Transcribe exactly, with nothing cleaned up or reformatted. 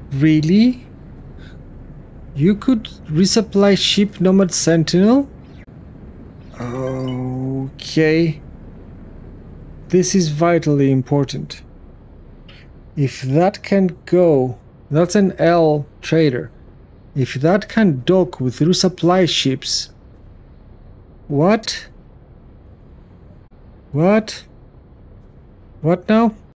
Really? You could resupply ship Nomad Sentinel? Okay. This is vitally important. If that can go, that's an L trader. If that can dock with resupply ships, what? What? What now?